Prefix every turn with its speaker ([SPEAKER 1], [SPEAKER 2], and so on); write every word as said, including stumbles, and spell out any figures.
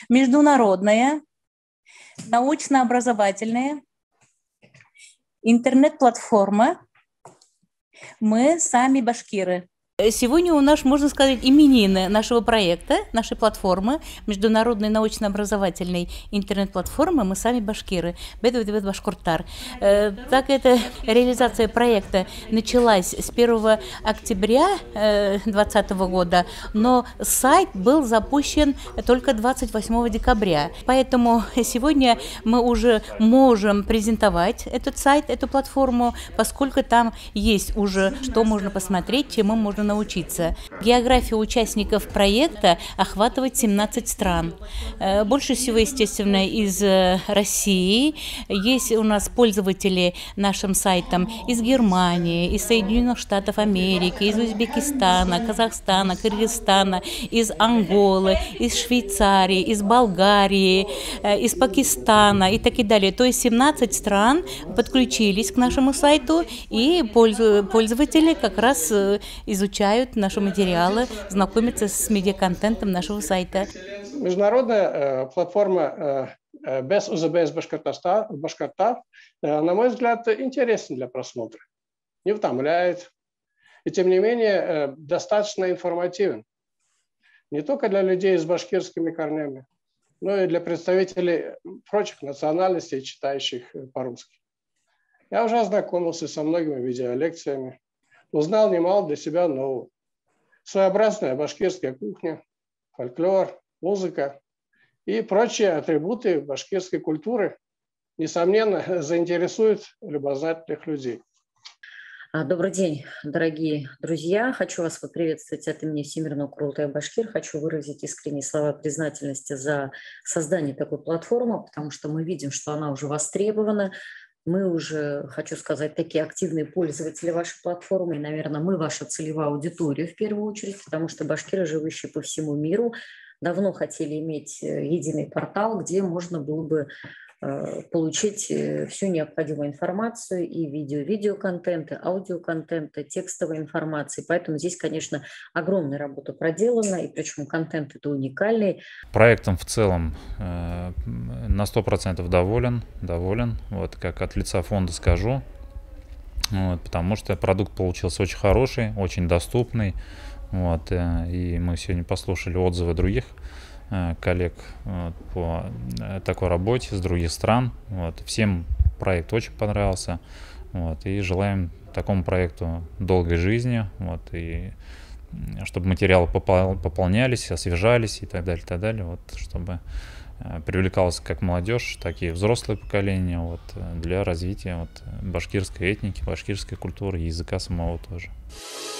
[SPEAKER 1] международная, научно-образовательная интернет-платформа «Мы сами башкиры». Сегодня у нас, можно сказать, именины нашего проекта, нашей платформы, международной научно-образовательной интернет-платформы «Мы сами башкиры», Бедведвед Башкортар. Так эта реализация проекта началась с первого октября две тысячи двадцатого года, но сайт был запущен только двадцать восьмого декабря. Поэтому сегодня мы уже можем презентовать этот сайт, эту платформу, поскольку там есть уже, что можно посмотреть, чему можно научиться. География участников проекта охватывает семнадцать стран. Больше всего, естественно, из России. Есть у нас пользователи нашим сайтом из Германии, из Соединенных Штатов Америки, из Узбекистана, Казахстана, Кыргызстана, из Анголы, из Швейцарии, из Болгарии, из Пакистана и так и далее. То есть семнадцать стран подключились к нашему сайту, и пользователи как раз изучают наши материалы, знакомятся с медиаконтентом нашего сайта.
[SPEAKER 2] Международная э, платформа э, Без УЗБС Башкортар, э, на мой взгляд, интересна для просмотра. Не утомляет. И тем не менее, э, достаточно информативен. Не только для людей с башкирскими корнями, но и для представителей прочих национальностей, читающих по-русски. Я уже ознакомился со многими видеолекциями. Узнал немало для себя нового. Своеобразная башкирская кухня, фольклор, музыка и прочие атрибуты башкирской культуры, несомненно, заинтересуют любознательных людей.
[SPEAKER 3] Добрый день, дорогие друзья. Хочу вас поприветствовать от имени Всемирного Курултая Башкир. Хочу выразить искренние слова признательности за создание такой платформы, потому что мы видим, что она уже востребована. Мы уже, хочу сказать, такие активные пользователи вашей платформы. И, наверное, мы ваша целевая аудитория в первую очередь, потому что башкиры, живущие по всему миру, давно хотели иметь единый портал, где можно было бы получить всю необходимую информацию и видео, видеоконтенты, аудиоконтенты, текстовой информации. Поэтому здесь, конечно, огромная работа проделана, и причем контент это уникальный.
[SPEAKER 4] Проектом в целом э, на сто процентов доволен, доволен, вот как от лица фонда скажу, вот, потому что продукт получился очень хороший, очень доступный, вот, э, и мы сегодня послушали отзывы других коллег вот, по такой работе с других стран. Вот. Всем проект очень понравился. Вот, и желаем такому проекту долгой жизни. Вот, и чтобы материалы пополнялись, освежались и так далее, так далее. Вот, чтобы привлекалось как молодежь, так и взрослое поколение вот, для развития вот, башкирской этники, башкирской культуры и языка самого тоже.